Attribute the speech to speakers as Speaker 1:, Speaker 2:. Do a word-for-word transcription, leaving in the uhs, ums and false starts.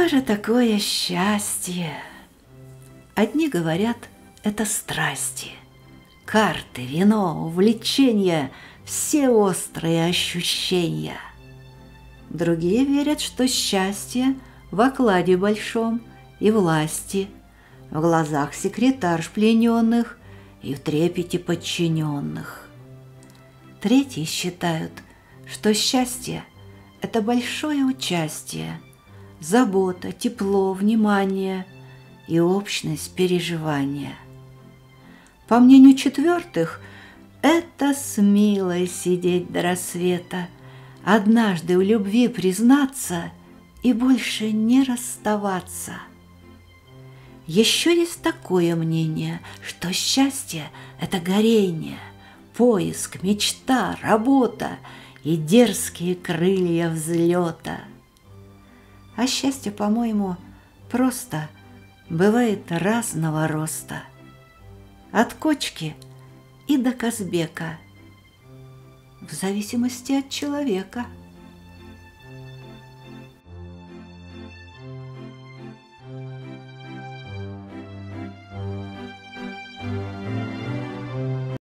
Speaker 1: Что же такое счастье? Одни говорят, это страсти, карты, вино, увлечения, все острые ощущения. Другие верят, что счастье в окладе большом и власти, в глазах секретарш плененных и в трепете подчиненных. Третьи считают, что счастье – это большое участие, забота, тепло, внимание и общность переживания. По мнению четвертых, это с милой сидеть до рассвета, однажды в любви признаться и больше не расставаться. Еще есть такое мнение, что счастье – это горение, поиск, мечта, работа и дерзкие крылья взлета. А счастье, по-моему, просто бывает разного роста. От кочки и до Казбека, в зависимости от человека.